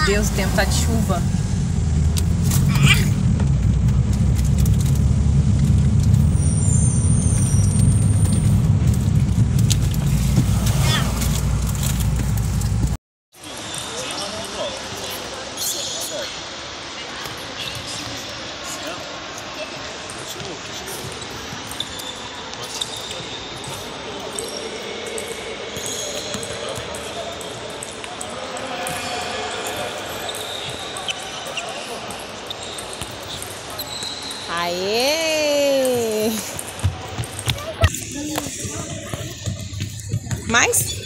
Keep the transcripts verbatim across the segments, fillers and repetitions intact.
Deus, o tempo tá de chuva. Aê! Mais?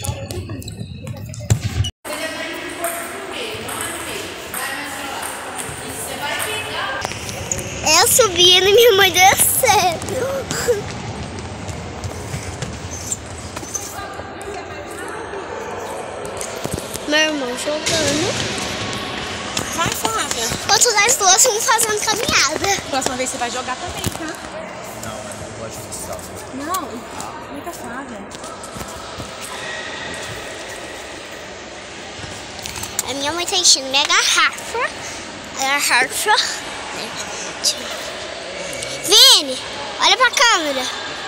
Eu subindo e minha mãe descendo. Meu irmão jogando. Vai, Flávia. Outros nós duas vamos fazendo caminhada. Próxima vez você vai jogar também, tá? Não, eu não gosto de futsal. Não. Muita Flávia. A minha mãe tá enchendo minha garrafa. A garrafa. Vini, olha pra câmera.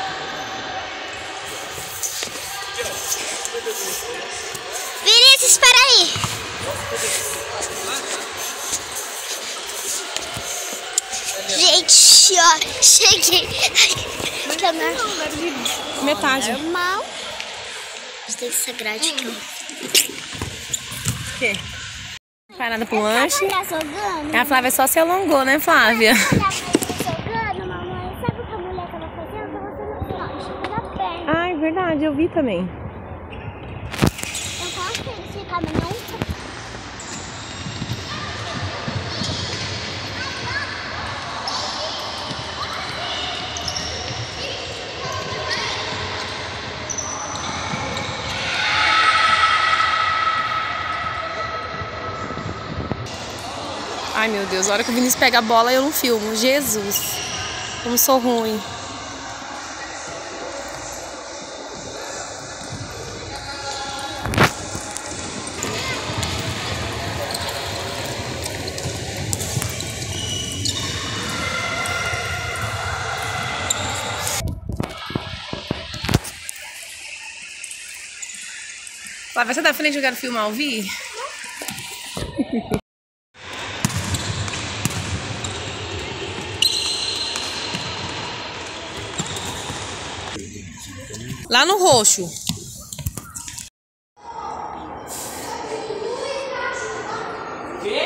Vinícius, espera aí. Gente, ó, cheguei. Metade. Normal. Tem essa grade aqui, ó. O quê? Parada pro lanche. Tá jogando? A Flávia só se alongou, né, Flávia? Jogando, mamãe. Sabe o que a mulher tava fazendo? Tava fazendo lanche pela perna. Ah, é verdade, eu vi também. Eu posso esse caminhão? Ai, meu Deus, a hora que o Vinícius pega a bola eu não filmo. Jesus, como sou ruim. Flávia, você tá frente jogando filme ao vivo? Lá no roxo. Quê?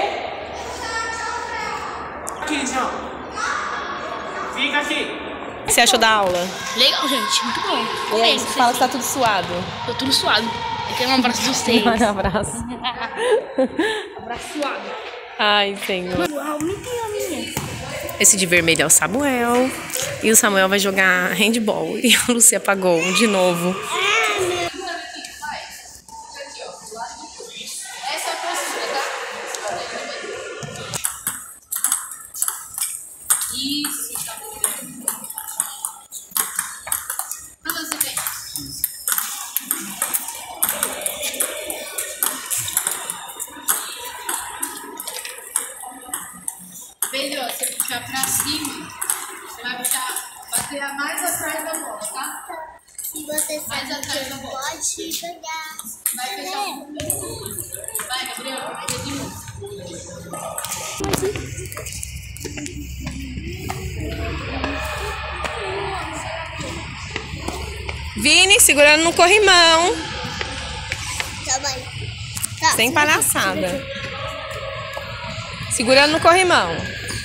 Aqui, João. Fica aqui. O que você achou da aula? Legal, gente. Muito bom. E aí, Começo, fala que tá tudo suado. Tô tudo suado. Eu quero um abraço de vocês. Um abraço. Abraço suado. Ai, Senhor. Aumentei a minha. Esse de vermelho é o Samuel. E o Samuel vai jogar handball. E a Lucia apagou de novo. Melhor, você puxar pra cima, você vai puxar, bater mais atrás da bola, tá? E você Mais atrás da bola. pode pegar. Vai fechar um pouquinho. Vai, Gabriel, dedinho. Vini, segurando no corrimão. Calma aí. Tá, Sem palhaçada. Segurando no corrimão.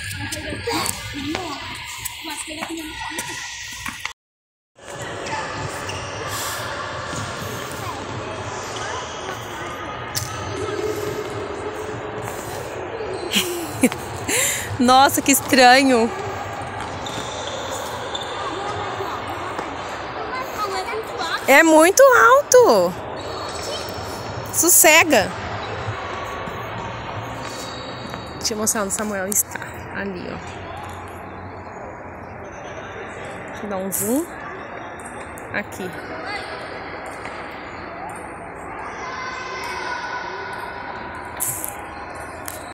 Nossa, que estranho. É muito alto. Sossega. Deixa eu mostrar onde o Samuel está. Ali, ó. Deixa eu dar um zoom. Aqui.